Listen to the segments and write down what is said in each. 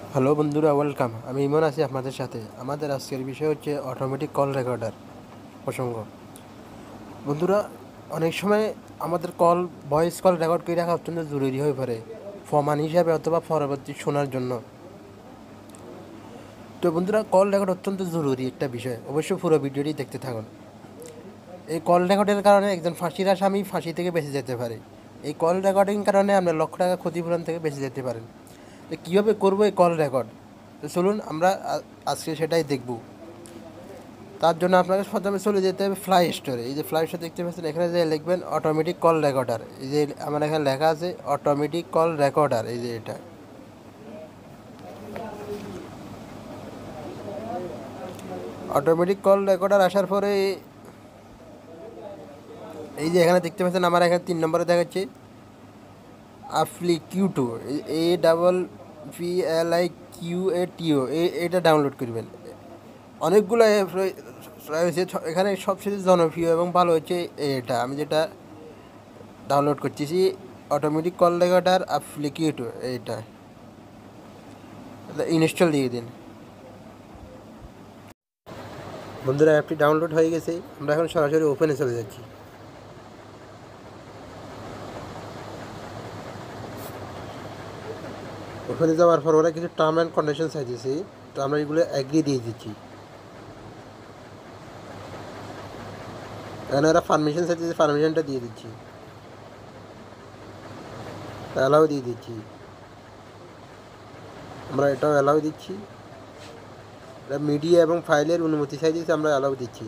Hello বন্ধুরা, welcome. আমি ইমন আছি আপনাদের সাথে। আমাদের আজকের বিষয় হচ্ছে অটোমেটিক কল রেকর্ডার প্রসঙ্গ। বন্ধুরা, অনেক সময় আমাদের ভয়েস কল রেকর্ড করে রাখা অত্যন্ত জরুরি হয়ে পড়ে, প্রমাণ হিসাবে অথবা পরবর্তী শোনার জন্য। তো বন্ধুরা, কল রেকর্ড অত্যন্ত জরুরি একটা বিষয়, অবশ্যই পুরো ভিডিওটি দেখতে থাকুন। এই কল রেকর্ডের কারণে একজন ফাঁসির আসামি ফাঁসি থেকে বেঁচে যেতে পারে। এই কল রেকর্ডিং কারণে আপনার লক্ষ টাকা ক্ষতিপূরণ থেকে বেঁচে যেতে পারেন। তো কীভাবে করবো এই কল রেকর্ড? তো চলুন আমরা আজকে সেটাই দেখব। তার জন্য আপনাকে প্রথমে চলে যেতে হবে প্লে স্টোরে। এই যে প্লে স্টোর দেখতে পাচ্ছেন, এখানে যে লিখবেন অটোমেটিক কল রেকর্ডার। এই যে আমার এখানে লেখা আছে অটোমেটিক কল রেকর্ডার, এই যে এটা অটোমেটিক কল রেকর্ডার। আসার পরে এই যে এখানে দেখতে পাচ্ছেন, আমার এখানে 3 নম্বরে দেখাচ্ছে অ্যাপ্লিকিউটো, APPLIQATO। এটা ডাউনলোড করবেন। অনেকগুলো অ্যাপ রয়েছে, এখানে সবচেয়ে জনপ্রিয় এবং ভালো হচ্ছে এটা। আমি যেটা ডাউনলোড করতেছি অটোমেটিক কল রেকর্ডার অ্যাপ্লিকিউটো, এইটা ইনস্টল দিয়ে দিন। বন্ধুরা, অ্যাপটি ডাউনলোড হয়ে গেছে। আমরা এখন সরাসরি ওপেনে চলে যাচ্ছি। ওখানে যাওয়ার পর ওরা কিছু টার্ম অ্যান্ড কন্ডিশন চাইতেছি, তো আমরা এগুলো অ্যাগ্রি দিয়ে দিচ্ছি। এখানে ওরা পারমিশন চাইতেছে, পারমিশনটা দিয়ে দিচ্ছি, অ্যালাউ দিয়ে দিচ্ছি। আমরা এটাও অ্যালাউ দিচ্ছি। মিডিয়া এবং ফাইলের অনুমতি চাইতেছি, আমরা অ্যালাউ দিচ্ছি,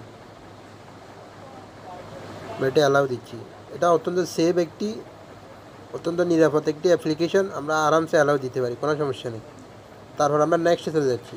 এটা অ্যালাউ দিচ্ছি। এটা অত্যন্ত সেফ একটি, অত্যন্ত নিরাপদ একটি অ্যাপ্লিকেশন। আমরা আরামসে অ্যালাউ দিতে পারি, কোনো সমস্যা নেই। তারপর আমরা নেক্সটে চলে যাচ্ছি।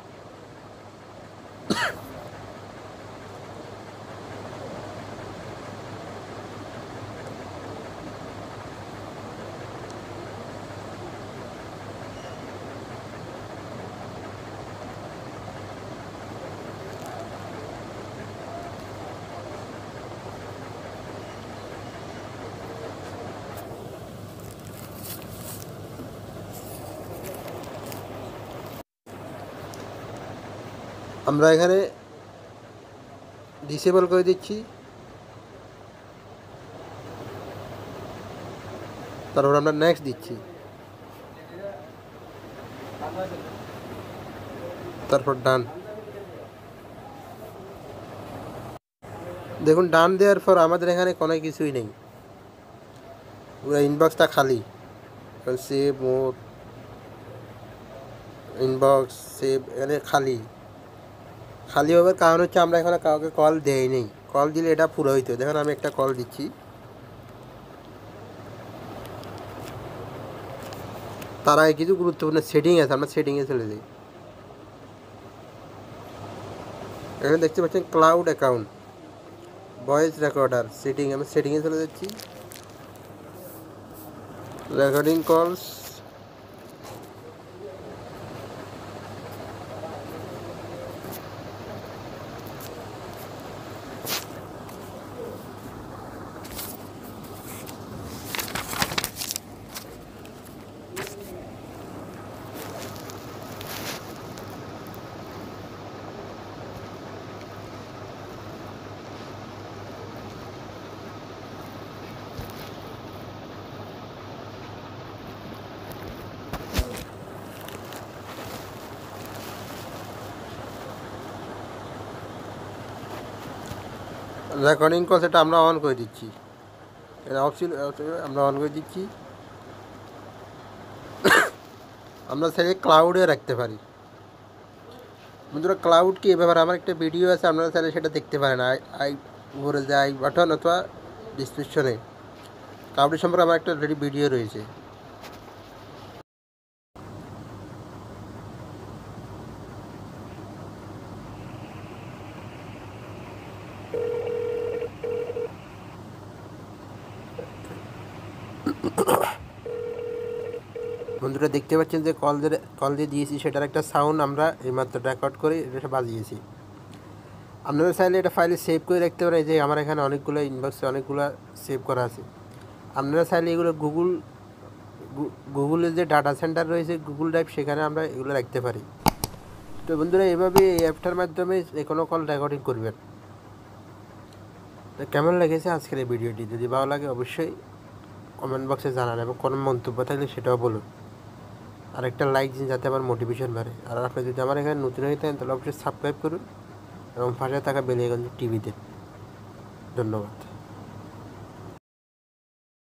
আমরা এখানে ডিসেবল করে দিচ্ছি। তারপর আমরা নেক্সট দিচ্ছি, তারপর ডান। দেখুন, ডান দেওয়ার পর আমাদের এখানে কোনো কিছুই নেই, পুরো ইনবক্সটা খালি। সেভ মোর ইনবক্স সেভ, এখানে খালি খালি হওয়ার কারণ হচ্ছে আমরা এখানে কাউকে কল দেই নেই। কল দিলে এটা পুরো হইতো। দেখুন, আমি একটা কল দিচ্ছি। তার আগে কিছু গুরুত্বপূর্ণ সেটিং আছে, আমরা সেটিংয়ে চলে যাই। এখানে দেখতে পাচ্ছেন cloud account, voice recorder setting. আমি সেটিংয়ে চলে যাচ্ছি, রেকর্ডিং কলস। রেকর্ডিং কল সেটা আমরা অন করে দিচ্ছি, এটা অপশন আমরা অন করে দিচ্ছি। আমরা সেটা ক্লাউডে রাখতে পারি। বন্ধুরা, ক্লাউড কি, এ ব্যাপারে আমার একটা ভিডিও আছে, আপনারা চাইলে সেটা দেখতে পারেন। উপরে যে আই বাটন অথবা ডিসক্রিপশনে ক্লাউডের সম্পর্কে আমার একটা অলরেডি ভিডিও রয়েছে। বন্ধুরা, দেখতে পাচ্ছেন যে কল দিয়ে দিয়েছি, সেটার একটা সাউন্ড আমরা এইমাত্র রেকর্ড করে এটা বাজিয়েছি। আপনারা চাইলে এটা ফাইলে সেভ করে রাখতে পারেন। যে আমার এখানে অনেকগুলো ইনবক্সে অনেকগুলো সেভ করা আছে। আপনারা চাইলে এগুলো গুগলের যে ডাটা সেন্টার রয়েছে গুগল ড্রাইভ, সেখানে আমরা এগুলো রাখতে পারি। তো বন্ধুরা, এইভাবে এই অ্যাপটার মাধ্যমে যে কোনো কল রেকর্ডিং করবেন। তো কেমন লেগেছে আজকের এই ভিডিওটি? যদি ভালো লাগে অবশ্যই কমেন্ট বক্সে জানান, এবং কোনো মন্তব্য থাকলে সেটাও বলুন। আর একটা লাইক দিন যাতে আমার মোটিভেশন বাড়ে। আর আপনি যদি আমার এখানে নতুন হয়ে থাকেন তাহলে অবশ্যই সাবস্ক্রাইব করুন এবং পাশে থাকা বেল আইকনটি টিভিতে। ধন্যবাদ।